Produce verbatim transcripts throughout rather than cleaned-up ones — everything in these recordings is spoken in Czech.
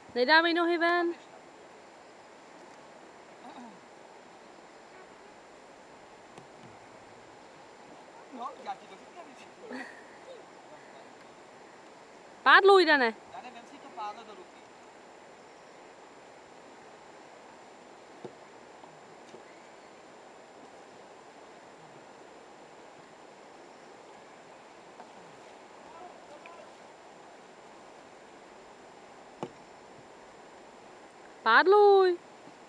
Nedávej nohy ven. No, já ti to říkám. Pádluj, Dane. Já nevím, si to pádlo do ruky. Pádluj.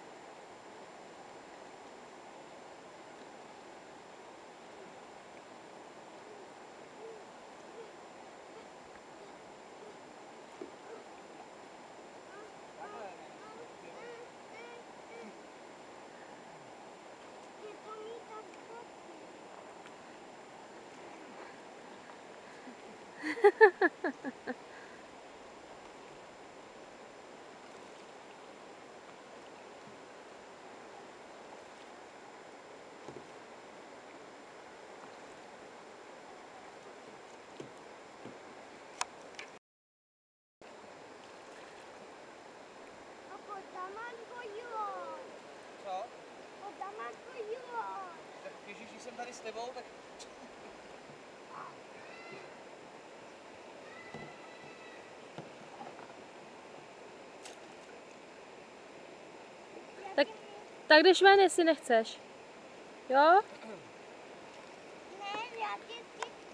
Co? Tak Ježíš, když jsem tady s tebou, tak... Tak, tak jdeš ven, jestli nechceš. Jo? Ne, já ti